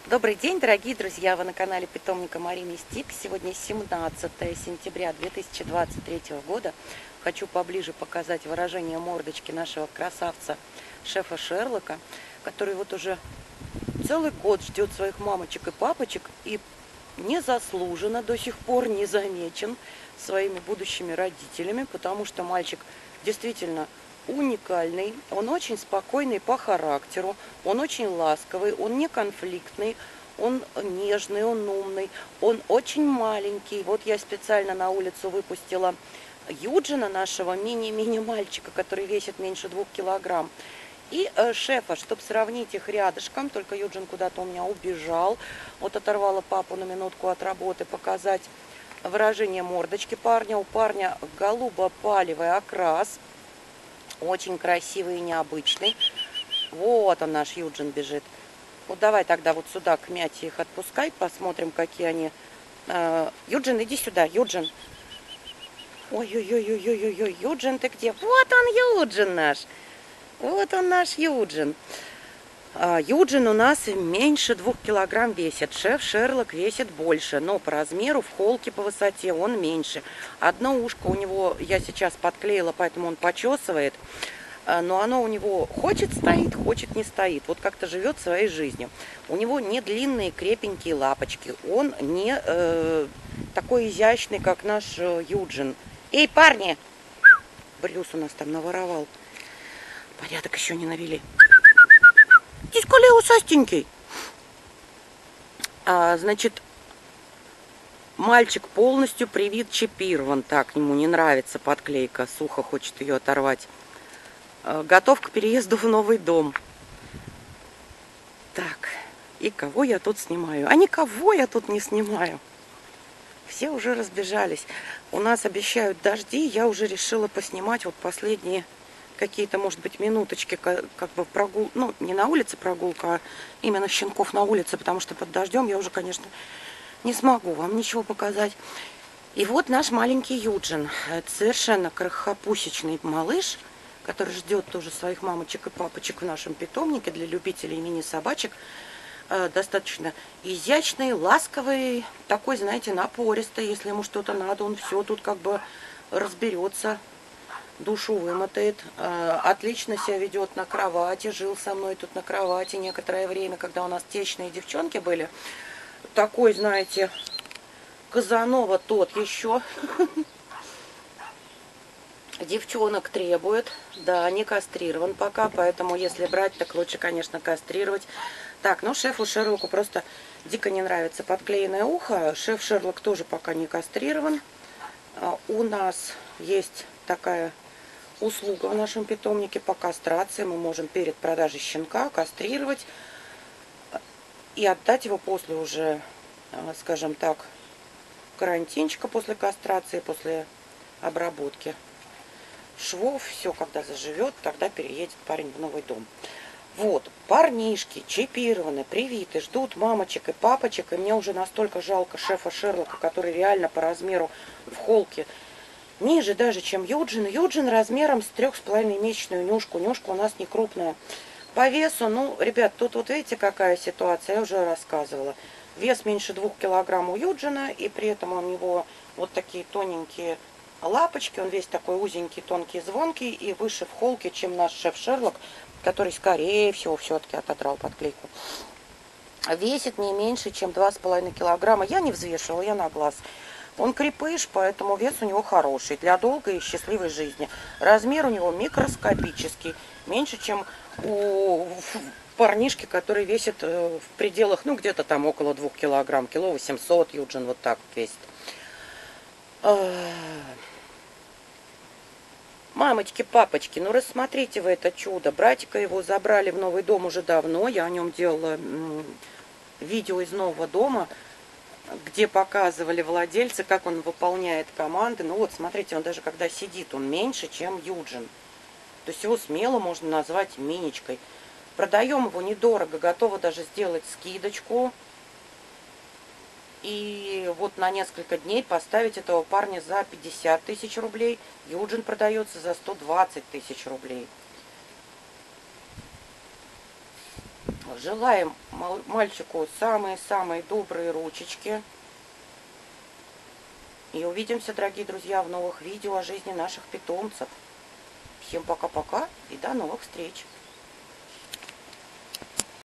Добрый день, дорогие друзья! Вы на канале питомника Марины Стик. Сегодня 17 сентября 2023 года. Хочу поближе показать выражение мордочки нашего красавца шефа Шерлока, который вот уже целый год ждет своих мамочек и папочек и незаслуженно до сих пор не замечен своими будущими родителями, потому что мальчик действительно уникальный, он очень спокойный по характеру, он очень ласковый, он не конфликтный, он нежный, он умный, он очень маленький. Вот я специально на улицу выпустила Юджина, нашего мини-мини мальчика, который весит меньше 2 килограмм. И шефа, чтобы сравнить их рядышком, только Юджин куда-то у меня убежал. Вот оторвала папу на минутку от работы, показать выражение мордочки парня. У парня голубо-палевый окрас. Очень красивый и необычный. Вот он, наш Юджин, бежит. Вот давай тогда вот сюда к мяте их отпускай. Посмотрим, какие они. Юджин, иди сюда, Юджин. Ой-ой-ой-ой-ой-ой, Юджин, ты где? Вот он, Юджин наш. Вот он, наш Юджин. Юджин у нас меньше 2 килограмм весит. Шеф Шерлок весит больше, но по размеру, в холке, по высоте он меньше. Одно ушко у него я сейчас подклеила, поэтому он почесывает. Но оно у него хочет стоит, хочет не стоит. Вот как-то живет своей жизнью. У него не длинные крепенькие лапочки. Он не такой изящный, как наш Юджин. Эй, парни! Брюс у нас там наворовал. Порядок еще не навели. Дисколе усастенький. Значит, мальчик полностью привит, чипирован. Так, ему не нравится подклейка. Сухо хочет ее оторвать. Готов к переезду в новый дом. Так, и кого я тут снимаю? А никого я тут не снимаю. Все уже разбежались. У нас обещают дожди. Я уже решила поснимать вот последние какие-то, может быть, минуточки, как бы прогул, ну, не на улице прогулка, а именно щенков на улице, потому что под дождем я уже, конечно, не смогу вам ничего показать. И вот наш маленький Юджин, совершенно крохопусечный малыш, который ждет тоже своих мамочек и папочек в нашем питомнике для любителей мини-собачек. Достаточно изящный, ласковый, такой, знаете, напористый. Если ему что-то надо, он все тут как бы разберется. Душу вымотает, отлично себя ведет на кровати, жил со мной тут на кровати некоторое время, когда у нас течные девчонки были. Такой, знаете, Казанова тот еще. Девчонок требует, да, не кастрирован пока, поэтому если брать, так лучше, конечно, кастрировать. Так, ну шефу Шерлоку просто дико не нравится подклеенное ухо. Шеф Шерлок тоже пока не кастрирован. У нас есть такая услуга в нашем питомнике по кастрации. Мы можем перед продажей щенка кастрировать и отдать его после уже, скажем так, карантинчика, после кастрации, после обработки швов. Все, когда заживет, тогда переедет парень в новый дом. Вот, парнишки чипированы, привиты, ждут мамочек и папочек. И мне уже настолько жалко шефа Шерлока, который реально по размеру в холке ниже даже, чем Юджин. Юджин размером с 3,5-месячную нюшку. Нюшка у нас не крупная. По весу, ну, ребят, тут вот видите, какая ситуация, я уже рассказывала. Вес меньше 2 килограмм у Юджина, и при этом у него вот такие тоненькие лапочки. Он весь такой узенький, тонкий, звонкий и выше в холке, чем наш шеф Шерлок, который, скорее всего, все-таки отодрал подклейку. Весит не меньше, чем 2,5 килограмма. Я не взвешивала, я на глаз. Он крепыш, поэтому вес у него хороший для долгой и счастливой жизни. Размер у него микроскопический, меньше, чем у парнишки, который весит в пределах, ну, где-то там около 2 килограмм, кило 800, Юджин вот так вот весит. Мамочки, папочки, ну рассмотрите вы это чудо. Братика его забрали в новый дом уже давно. Я о нем делала видео из нового дома, где показывали владельцы, как он выполняет команды. Ну вот, смотрите, он даже когда сидит, он меньше, чем Юджин. То есть его смело можно назвать миничкой. Продаем его недорого, готова даже сделать скидочку. И вот на несколько дней поставить этого парня за 50 тысяч рублей. Юджин продается за 120 тысяч рублей. Желаем мальчику самые-самые добрые ручечки. И увидимся, дорогие друзья, в новых видео о жизни наших питомцев. Всем пока-пока и до новых встреч!